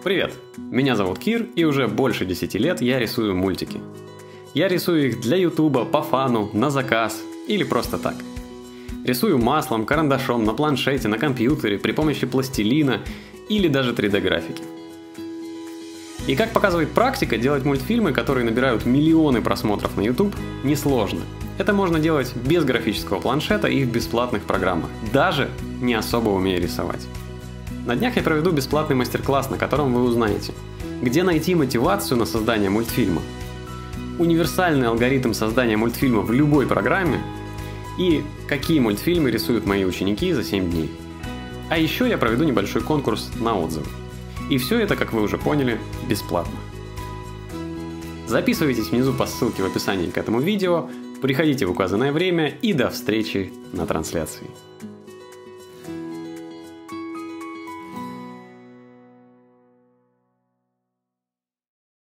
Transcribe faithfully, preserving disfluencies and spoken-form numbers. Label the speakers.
Speaker 1: Привет! Меня зовут Кир, и уже больше десяти лет я рисую мультики. Я рисую их для ютуба, по фану, на заказ или просто так. Рисую маслом, карандашом, на планшете, на компьютере, при помощи пластилина или даже три дэ графики. И как показывает практика, делать мультфильмы, которые набирают миллионы просмотров на YouTube, несложно. Это можно делать без графического планшета и в бесплатных программах, даже не особо умея рисовать. На днях я проведу бесплатный мастер-класс, на котором вы узнаете, где найти мотивацию на создание мультфильма, универсальный алгоритм создания мультфильма в любой программе и какие мультфильмы рисуют мои ученики за семь дней. А еще я проведу небольшой конкурс на отзывы. И все это, как вы уже поняли, бесплатно. Записывайтесь внизу по ссылке в описании к этому видео, приходите в указанное время и до встречи на трансляции.